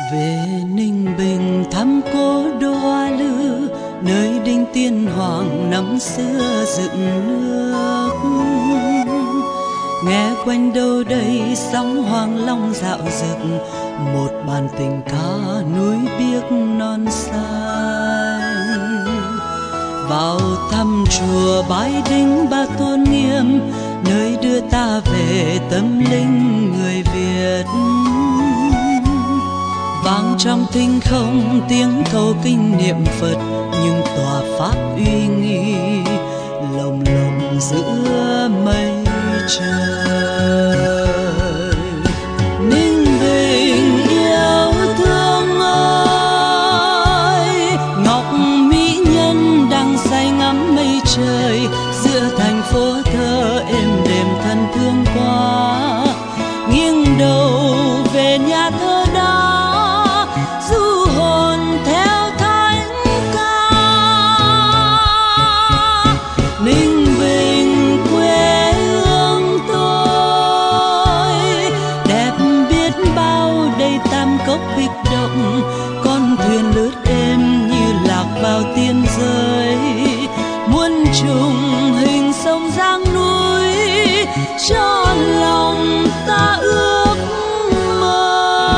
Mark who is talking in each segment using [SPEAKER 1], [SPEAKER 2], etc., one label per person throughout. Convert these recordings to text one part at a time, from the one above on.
[SPEAKER 1] Về Ninh Bình thăm cố đô Hoa Lư, nơi đinh tiên hoàng năm xưa dựng nước. Nghe quanh đâu đây sóng Hoàng Long dạo dực, một bàn tình ca núi biếc non xanh. Vào thăm chùa Bái Đính Ba Tôn Nghiêm, nơi đưa ta về tâm linh người Việt. Vang trong thinh không tiếng câu kinh niệm Phật, nhưng tòa pháp uy nghi lồng lộng giữa mây trời. Ninh Bình yêu thương ơi, ngọc mỹ nhân đang say ngắm mây trời, giữa thành phố thơ êm đềm thân thương quá. Nghiêng đầu về nhà thơ đó, du hồn theo thánh ca. Ninh Bình quê hương tôi, đẹp biết bao đầy tam cốc kích động. Con thuyền lướt êm như lạc vào tiên giới, muôn trùng hình sông Giang núi, cho lòng ta ước mơ.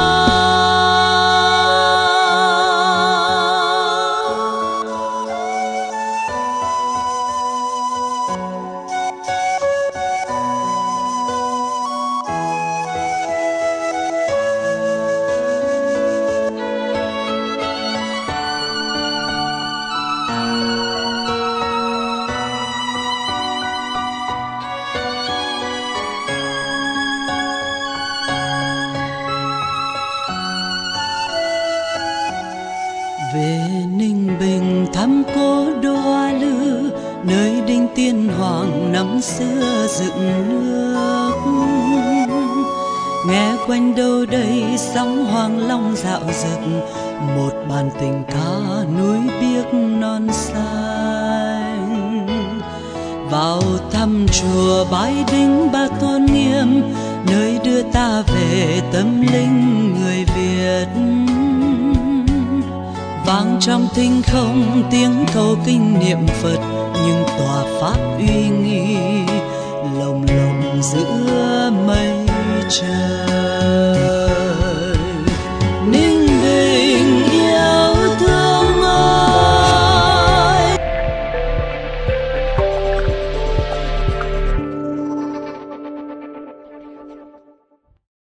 [SPEAKER 1] Về Ninh Bình thăm cố đô Hoa Lư, nơi đinh tiên hoàng năm xưa dựng nước. Nghe quanh đâu đây sóng Hoàng Long dạo dực, một bàn tình ca núi biếc non xanh. Vào thăm chùa Bái Đính Ba Tôn Nghiêm, nơi đưa ta về tâm linh người Việt. Vang trong thinh không tiếng câu kinh niệm Phật, nhưng tòa pháp uy nghi lồng lộng giữa mây trời.